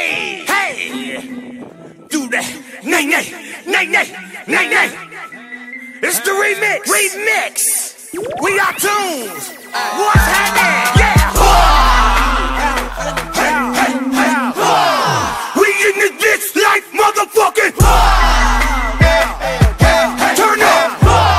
Hey, hey, do that. Nay, nay, nay, nay, nay, nay. It's the remix. Remix. We are tunes. What's happening? Yeah. We in the ditch like motherfucking. Turn up.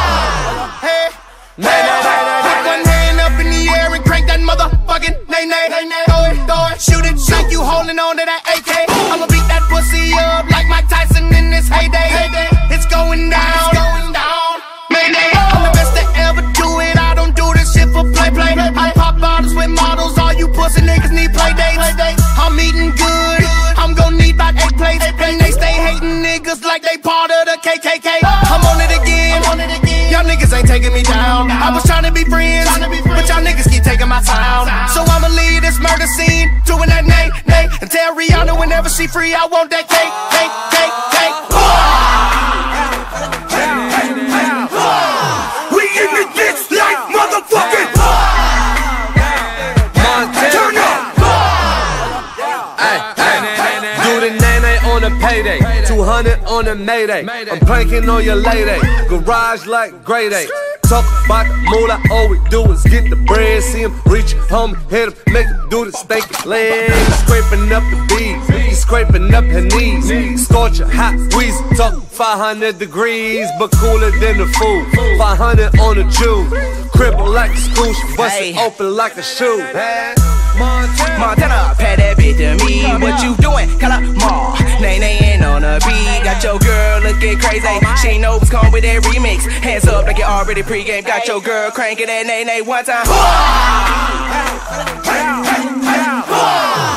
Put one hand up in the air and crank that motherfucking nay nay. Throw it, shoot it, like you holding on to that AK. I'ma beat that pussy up like Mike Tyson in his heyday. It's going down, Mayday. I'm the best to ever do it. I don't do this shit for play. I pop bottles with models. All you pussy niggas need play dates. I'm eating good. I'm gon' need about 8 plates. And they stay hating niggas like they part of the KKK. I'm on it again. Y'all niggas ain't taking me down. I was trying to be friends, but y'all niggas keep taking my sound. So I'ma leave this murder scene, doing that nay. And tell Rihanna whenever she free, I want that cake. We in the ditch like motherfucking. Turn up. Do the nay on a payday, 200 on a mayday. I'm planking on your lady, garage like grade A. Talk about the moolah, all we do is get the bread. See him reach, home, hit him, make him do the stanky leg. Scraping up the bees, he's scraping up her knees. Scorch a hot wheeze, talk 500 degrees, but cooler than the food. 500 on the Jew, cripple like a scooch, bust it open like a shoe. Montana, pat that bitch to me. What you doing? Call up Ma. Nay on the beat. Got your girl looking crazy. She ain't know what's coming with that remix. Hands up like you already pregame. Got your girl cranking that nay one time.